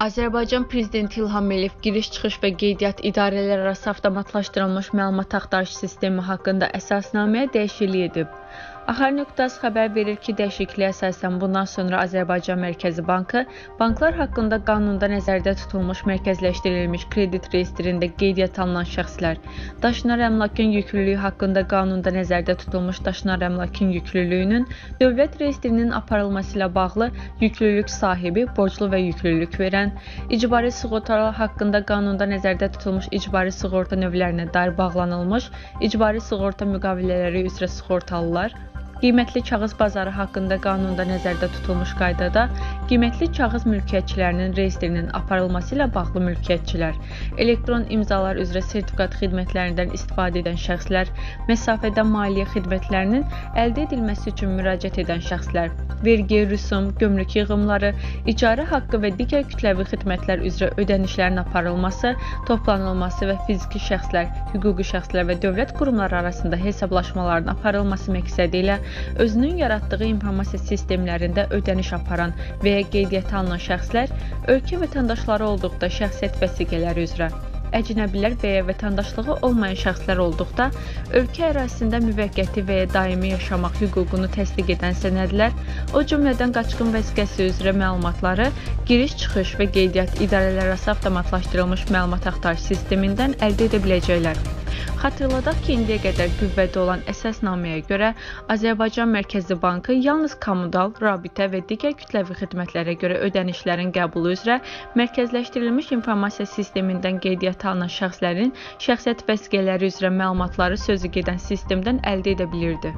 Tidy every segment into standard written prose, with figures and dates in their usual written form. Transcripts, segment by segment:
Azərbaycan Prezidenti İlham Əliyev giriş-çıxış və qeydiyyat idarələri arası avtomatlaşdırılmış məlumat axtarış sistemi haqqında əsasnaməyə dəyişiklik edib. Axar.az xəbər verir ki, dəyişikliyə əsasən bundan sonra Azərbaycan Mərkəzi Bankı banklar haqqında qanunda nəzərdə tutulmuş mərkəzləşdirilmiş kredit reyestrində qeydiyyat alınan şəxslər, daşınar əmlakın yüklülüyü haqqında qanunda nəzərdə tutulmuş daşınar əmlakın yüklülüyünün dövlət reyestrinin aparılması ilə bağlı yüklülük sahibi, borclu və yüklülük verən, icbari sığortalar haqqında qanunda nəzərdə tutulmuş icbari sığorta növlərinə dair bağlanılmış icbari sığorta müqavilələri üzrə sığortalılar, qiymətli kağız bazarı haqqında qanunda nəzərdə tutulmuş qaydada qiymətli kağız mülkiyyətçilərinin reyestrinin aparılması ilə bağlı mülkiyyətçilər, elektron imzalar üzrə sertifikat xidmətlərindən istifadə edən şəxslər, məsafədə maliyyə xidmətlərinin əldə edilməsi üçün müraciət edən şəxslər, vergi, rüsum, gömrük yığımları, icarə haqqı və digər kütləvi xidmətlər üzrə ödənişlərin aparılması, toplanılması və fiziki şəxslər, hüquqi şəxslər və dövlət qurumları arasında hesablaşmaların aparılması məqsədi ilə özünün yaratdığı informasiya sistemlərində ödəniş aparan və ya qeydiyyata alınan şəxslər, ölkə vətəndaşları olduqda şəxsiyyət vəsiqələri üzrə, əcnəbilər və ya vətəndaşlığı olmayan şəxslər olduqda ölkə ərazisində müvəqqəti və ya daimi yaşamaq hüququnu təsdiq edən sənədlər, o cümlədən qaçqın vəsiqəsi üzrə məlumatları giriş-çıxış və qeydiyyat idarələri arası avtomatlaşdırılmış məlumat axtarış sistemindən əldə edə biləcəklər. Xatırladaq ki, indiyə qədər qüvvədə olan əsasnaməyə görə Azərbaycan Mərkəzi Bankı yalnız kommunal, rabitə və digər kütləvi xidmətlərə görə ödənişlərin qəbulu üzrə mərkəzləşdirilmiş informasiya sistemindən qeydiyyata alınan şəxslərin şəxsiyyət vəsiqələri üzrə məlumatları sözü gedən sistemdən əldə edə bilirdi.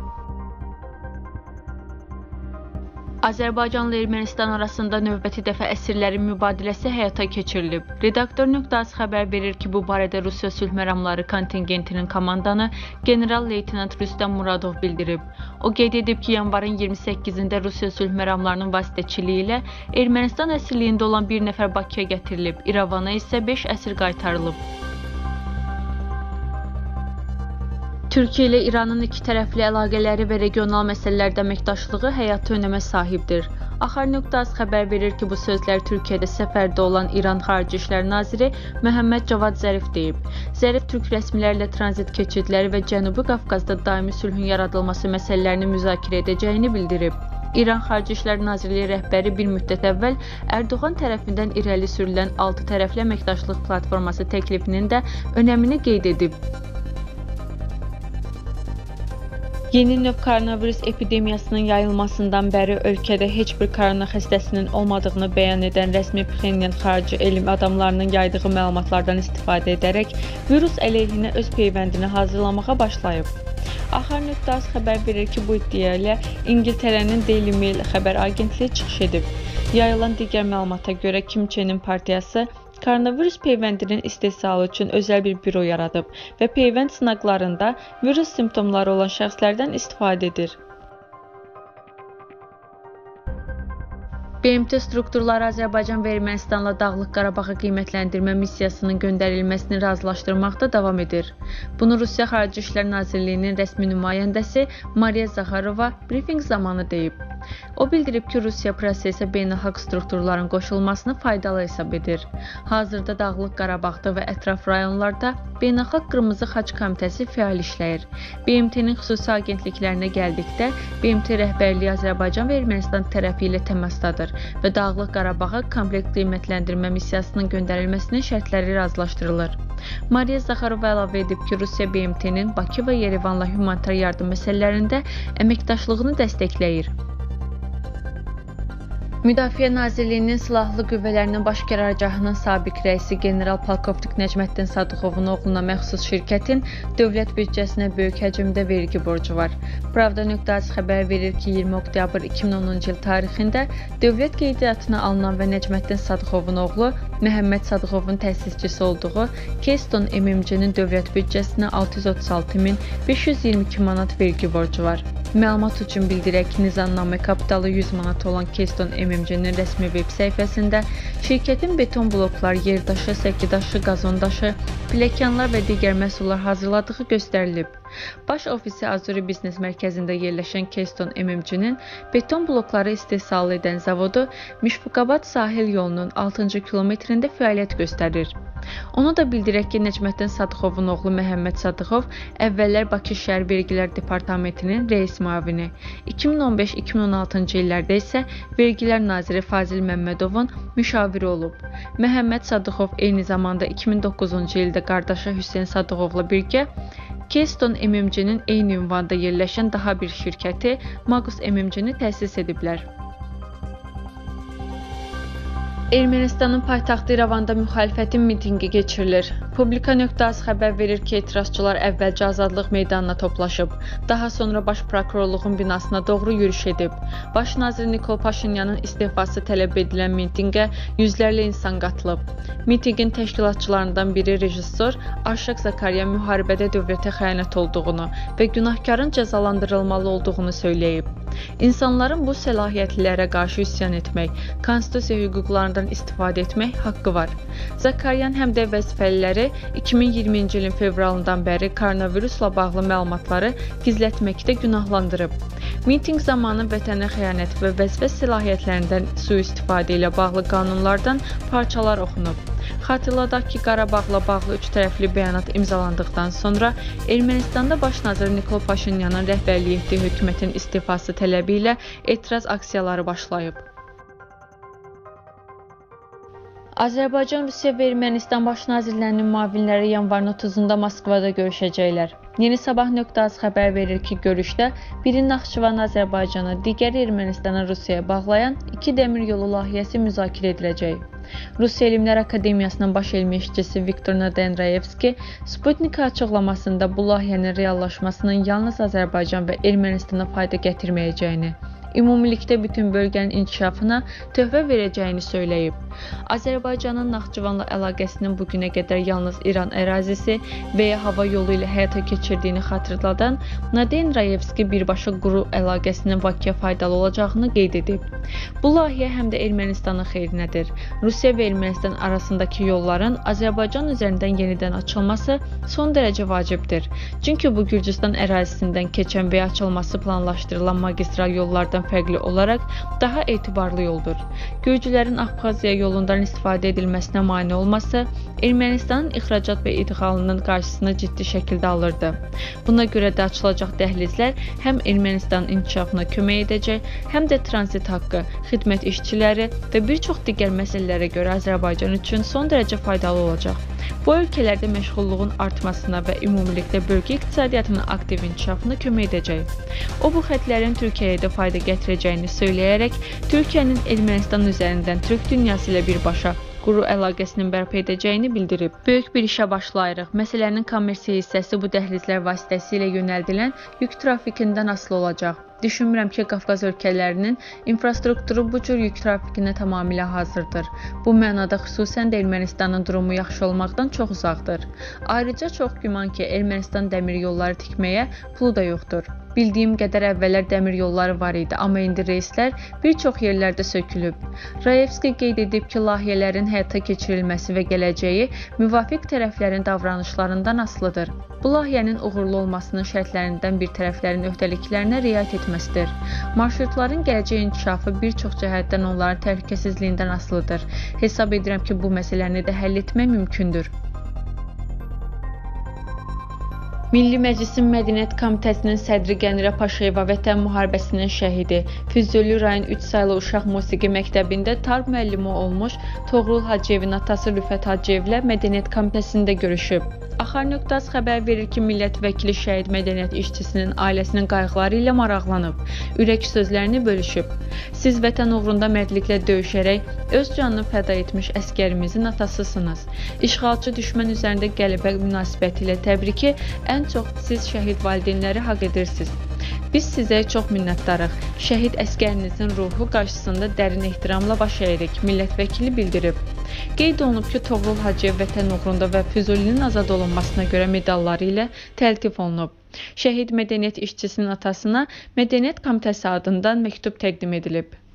Azərbaycanla Ermənistan arasında növbəti dəfə əsirlərin mübadiləsi həyata keçirilib. Redaktor.az xəbər verir ki, bu barədə Rusiya sülh məramları kontingentinin komandanı general-leytenant Rüstəm Muradov bildirib. O qeyd edib ki, yanvarın 28-də Rusiya sülh məramlarının vasitəçiliyi ilə Ermənistan əsirliyində olan bir nəfər Bakıya gətirilib, İrəvana isə 5 əsir qaytarılıb. Türkiyə ilə İranın iki tərəfli əlaqələri və regional məsələlərdə əməkdaşlığı həyati önəmə sahibdir. Axar.az xəbər verir ki, bu sözlər Türkiyədə səfərdə olan İran Xarici İşlər Naziri Məhəmməd Cavad Zərif deyib. Zərif Türk rəsmilərlə tranzit keçidləri və Cənubi Qafqazda daimi sülhün yaradılması məsələlərini müzakirə edəcəyini bildirib. İran Xarici İşlər Nazirliyi rəhbəri bir müddət əvvəl Ərdoğan tərəfindən irəli sürülən 6 tərəfli əməkdaşlıq platforması təklifinin də önəmini qeyd edib. Yeni növ koronavirus epidemiyasının yayılmasından bəri ölkədə heç bir korona xəstəsinin olmadığını bəyan edən rəsmi Pxenyan xarici elm adamlarının yaydığı məlumatlardan istifadə edərək virus əleyhinə öz peyvəndini hazırlamağa başlayıb. Axar.az xəbər verir ki, bu iddia ilə İngiltərənin Daily Mail xəbər agentliyi çıxış edib. Yayılan digər məlumata görə Kim Çenin partiyası koronavirus peyvəndinin istehsalı üçün özəl bir büro yaradıb və peyvənd sınaqlarında virus simptomları olan şəxslərdən istifadə edir. BMT strukturları Azərbaycan və Ermənistanla Dağlıq Qarabağı qiymətləndirmə missiyasının göndərilməsini razılaşdırmaqda davam edir. Bunu Rusiya Xarici İşlər Nazirliyinin rəsmi nümayəndəsi Mariya Zaxarova brifinq zamanı deyib. O bildirib ki, Rusiya prosesə beynəlxalq strukturların qoşulmasını faydalı hesab edir. Hazırda Dağlıq Qarabağda və ətraf rayonlarda Beynəlxalq Qırmızı Xaç Komitəsi fəal işləyir. BMT-nin xüsusi agentliklərinə gəldikdə, BMT rəhbərliyi Azərbaycan və Ermənistan tərəfi ilə təmasdadır və Dağlıq Qarabağa kompleks qiymətləndirmə missiyasının göndərilməsinin şərtləri razılaşdırılır. Mariya Zaxarova əlavə edib ki, Rusiya BMT-nin Bakı və Yerevanla humanitar yardım məsələlərində əməkdaşlığını dəstəkləyir. Müdafiə Nazirliyinin Silahlı Qüvvələrinin Baş Qərargahının sabiq rəisi general-polkovnik Nəcməddin Sadıxovun oğluna məxsus şirkətin dövlət büdcəsinə böyük həcmdə vergi borcu var. Pravda.az xəbər verir ki, 20 oktyabr 2010-cu il tarixində dövlət qeydiyyatına alınan və Nəcməddin Sadıxovun oğlu Məhəmməd Sadıxovun təsisçisi olduğu Keystone MMC-nin dövlət büdcəsinə 636.522 manat vergi borcu var. Məlumat üçün bildirək ki, nizamnamə kapitalı 100 manat olan Keystone MMC-nin rəsmi veb səhifəsində şirkətin beton bloklar, yerdaşı, səkidaşı, qazondaşı, pilləkənlər və digər məhsullar hazırladığı göstərilib. Baş ofisi Azuri Biznes Mərkəzində yerləşən Keystone MMC-nin beton blokları istehsal edən zavodu Mişfuqabad sahil yolunun 6-cı kilometrində fəaliyyət göstərir. Onu da bildirək ki, Nəcməddin Sadıxovun oğlu Məhəmməd Sadıxov əvvəllər Bakı Şəhər Vergilər Departamentinin reis müavini, 2015-2016-cı illərdə isə Vergilər Naziri Fazil Məmmədovun müşaviri olub. Məhəmməd Sadıxov eyni zamanda 2009-cu ildə qardaşı Hüseyn Sadıxovla birgə Keystone MMC-nin eyni ünvanda yerləşən daha bir şirkəti Magus MMC-ni təsis ediblər. Ermənistanın paytaxtı İrəvanda müxalifətin mitinqi keçirilir. Publika.az xəbər verir ki, etirazçılar əvvəlcə Azadlıq meydanına toplaşıb, daha sonra Baş Prokurorluğun binasına doğru yürüş edib. Baş nazir Nikol Paşinyanın istefası tələb edilən mitinqə yüzlərlə insan qatılıb. Mitinqin təşkilatçılarından biri rejissor Arşak Zakaryan müharibədə dövlətə xəyanət olduğunu və günahkarın cəzalandırılmalı olduğunu söyləyib. İnsanların bu səlahiyyətlilərə qarşı üsyan etmək, konstitusiya hüquqlarından istifadə etmək haqqı var. Zakaryan həm də vəzifəliləri 2020-ci ilin fevralından bəri koronavirusla bağlı məlumatları gizlətməkdə günahlandırıb. Miting zamanı vətənə xəyanət və vəzifə səlahiyyətlərindən sui-istifadə ilə bağlı qanunlardan parçalar oxunub. Xatırladaq ki, Qarabağla bağlı üç tərəfli bəyanat imzalandıqdan sonra Ermənistanda baş nazir Nikol Paşinyanın rəhbərlik etdiyi hökumətin istifası tələbi ilə etiraz aksiyaları başlayıb. Azərbaycan, Rusiya və Ermənistan baş nazirlərinin müavinləri yanvarın 30-da Moskvada görüşəcəklər. Yeni Sabah.az xəbər verir ki, görüşdə biri Naxçıvan Azərbaycana, digəri Ermənistanı Rusiyaya bağlayan iki dəmir yolu layihəsi müzakirə ediləcək. Rusiya Elmlər Akademiyasının baş elmi işçisi Viktor Nadenrayevski Sputnik açıqlamasında bu layihənin reallaşmasının yalnız Azərbaycan və Ermənistana fayda gətirməyəcəyini, ümumilikdə bütün bölgənin inkişafına töhfə verəcəyini söyləyib. Azərbaycanın Naxçıvanla əlaqəsinin bugünə qədər yalnız İran ərazisi və ya hava yolu ilə həyata keçirdiyini xatırladan Nadenrayevski birbaşa quru əlaqəsinin Bakıya faydalı olacağını qeyd edib. Bu layihə həm də Ermənistanın xeyrinədir. Rusiya və Ermənistan arasındakı yolların Azərbaycan üzərindən yenidən açılması son dərəcə vacibdir. Çünki bu Gürcüstan ərazisindən keçən və açılması planlaşdırılan magistral yollardan fərqli olaraq daha etibarlı yoldur. Gürcülərin Abxaziya yolundan istifadə edilməsinə mane olması Ermənistanın ixracat və idxalının qarşısını ciddi şəkildə alırdı. Buna görə də açılacaq dəhlizlər həm Ermənistanın inkişafına kömək edəcək, həm də tranzit haqqı, xidmət işçiləri və bir çox digər məsələlərə görə Azərbaycan üçün son dərəcə faydalı olacaq. Bu ölkələrdə məşğulluğun artmasına və ümumilikdə bölgə iqtisadiyyatının aktiv inkişafına kömək edəcək. O, bu xətlərin Türkiyəyə də fayda gətirəcəyini söyləyərək, Türkiyənin Ermənistan üzərindən Türk dünyası ilə birbaşa quru əlaqəsinin bərpa edəcəyini bildirib. Böyük bir işə başlayırıq. Məsələnin kommersiya hissəsi bu dəhlizlər vasitəsilə yönəldilən yük trafikindən asılı olacaq. Düşünmürəm ki, Qafqaz ölkələrinin infrastrukturu bu cür yük trafikinə tamamilə hazırdır. Bu mənada xüsusən də Ermənistanın durumu yaxşı olmaqdan çox uzaqdır. Ayrıca çox güman ki, Ermənistan dəmir yolları tikməyə pulu da yoxdur. Bildiyim qədər əvvəllər dəmir yolları var idi, amma indi reyslər bir çox yerlərdə sökülüb. Rayevski qeyd edib ki, layihələrin həyata keçirilməsi və gələcəyi müvafiq tərəflərin davranışlarından asılıdır. Bu layihənin uğurlu olmasının şərtlərindən bir tərəflərin öhdəliklərinə riayət etməsidir. Marşrutların gələcək inkişafı bir çox cəhətdən onların təhlükəsizliyindən asılıdır. Hesab edirəm ki, bu məsələni də həll etmək mümkündür. Milli Məclisin Mədəniyyət Komitəsinin sədri Qənirə Paşayeva Vətən müharibəsinin şəhidi, Füzuli rayon 3 saylı uşaq musiqi məktəbində tarb müəllimi olmuş Toğrul Hacıyevin atası Rüfət Hacıyevlə Mədəniyyət Komitəsində görüşüb. Axar.az xəbər verir ki, millət vəkili şəhid mədəniyyət işçisinin ailəsinin qayğıları ilə maraqlanıb, ürək sözlərini bölüşüb. Siz vətən uğrunda mərdliklə döyüşərək öz canını fəda etmiş əsgərimizin atasısınız. İşğalçı düşmən üzərində qələbə münasibəti ilə təbriki ən çox siz şəhid valideynləri haqq edirsiniz. Biz sizə çox minnətdarıq. Şəhid əsgərinizin ruhu qarşısında dərin ehtiramla baş əyirik, millət vəkili bildirib. Qeyd olunub ki, Toğrul Hacıyev vətən uğrunda və Füzulinin azad olunmasına görə medalları ilə təltif olunub. Şəhid mədəniyyət işçisinin atasına Mədəniyyət Komitəsi adından məktub təqdim edilib.